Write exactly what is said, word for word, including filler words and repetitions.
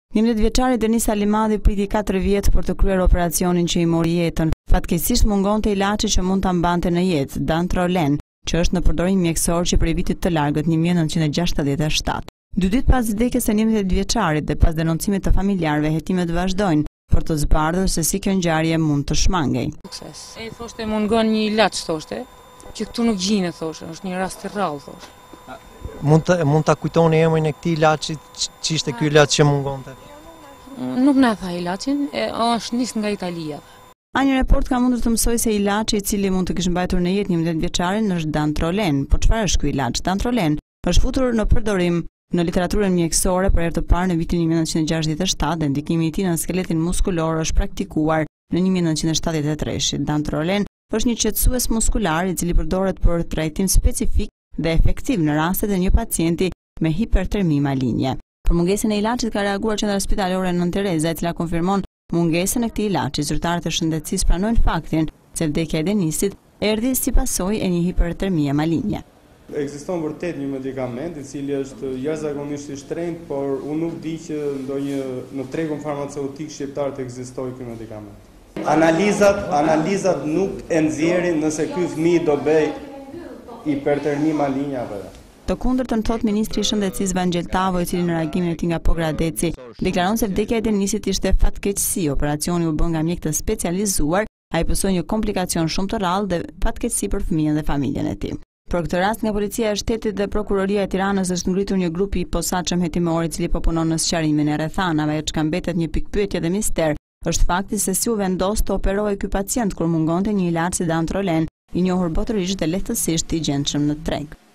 njëmbëdhjetë vjeçari Denis Alimadhi priti katër vjet për të kryer operacionin që i mori jetën. Fatkeqësisht mungonte ilaçi që mund ta mbante në jetë, Dantrolen, që është në përdorim mjekësor që prej vitit të largët një mijë e nëntëqind e gjashtëdhjetë e shtatë. Dy ditë pas vdekjes së njëmbëdhjetë vjeçarit dhe pas denoncimit të familjarëve, hetimet vazhdojnë për të zbardhur se si kjo ngjarje mund të shmangej. E thoshte mungon një ilaç, thoshte, që këtu nuk gjinë, thoshte, është një rast i rrallë, thoshte. Mund të mund ta kujtoni emrin e këtij ilaçi, ç'ishte ky ilaç që mungonte? Nuk na tha ilaçin, e është nis nga Italia. A një report ka mundur të mësoj se ilaçi i cili mund të kishte mbajtur në jetë njëmbëdhjetë vjeçarin është Dantrolen. Po çfarë është ky ilaç? Dantrolen është futur në përdorim në literaturën mjekësore për herë të parë në vitin një mijë e nëntëqind e gjashtëdhjetë e shtatë dhe ndikimi i tij në skeletin muskulor është praktikuar në një mijë e nëntëqind e shtatëdhjetë e tre. Dantrolen është një qetësues muskular i cili përdoret për trajtim specifik dhe efektiv në rastet e një pacienti me hipertermi malinje. Për mungesën e ilaçit ka reaguar qendra spitalore Nën Tereza, e cila konfirmon mungesën e këtij ilaçi. Zyrtarët e shëndetësisë pranojnë faktin se vdekja e Denisit erdhi si pasojë e një hipertermie malinje. Ekziston vërtet një medikament i cili është jashtëzakonisht i shtrenjtë, por unë nuk di që ndonjë në tregun farmaceutik shqiptar të ekzistojë ky medikament. Analizat, analizat nuk e nxjerrin nëse ky fëmijë do bëj hipertermi malinje apo jo. Të kundërtën thot ministri i shëndetësisë Vangel Tavo, i cili në reagimin e tij nga Pogradeci deklaron se vdekja e Denisit ishte fatkeqësi. Operacioni u bë nga mjek të specializuar, ai pësoi një komplikacion shumë të rrallë dhe fatkeqësi për fëmijën dhe familjen e tij. Për këtë rast nga policia e shtetit dhe prokuroria e Tiranës është ngritur një grup i posaçëm hetimor i cili po punon në sqarimin e rrethanave. Çka mbetet një pikpyetje dhe mister është fakti se si u vendos të operohej ky pacient kur mungonte një ilaç si Dantrolen, i njohur botërisht dhe lehtësisht i gjendshëm në treg.